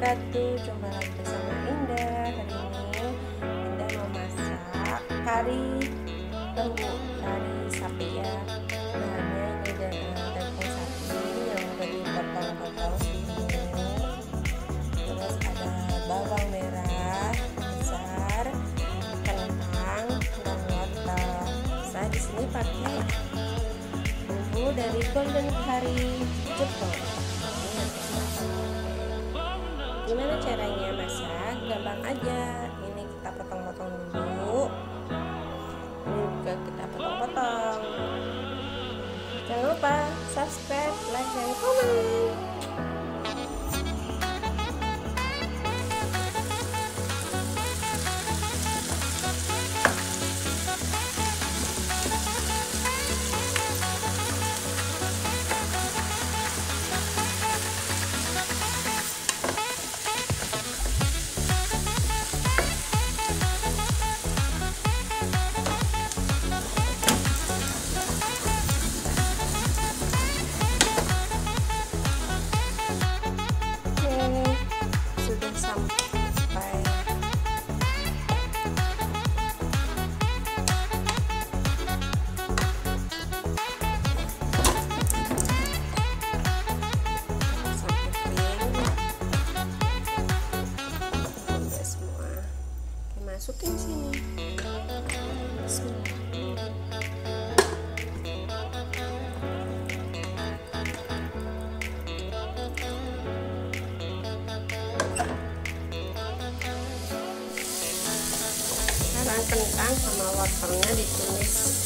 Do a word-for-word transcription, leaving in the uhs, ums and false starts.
wabarakatuh. Jumpa lagi bersama Indah. Hari ini Indah mau masak kari lembu, kari sapi ya. Bahannya ini ada daging sapi yang udah dipotong-potong segini. Terus ada bawang merah besar, kentang dan wortel. Saya di sini pakai bumbu dari Golden Curry Jepang. Gimana caranya masak? Gampang aja. Ini kita potong-potong dulu. Ini juga kita potong-potong. Jangan lupa subscribe, like, dan komen. Sudah sampai sampai kering, udah semua. Oke, masukin sini. Bismillah. Sekarang kentang sama wortelnya ditumis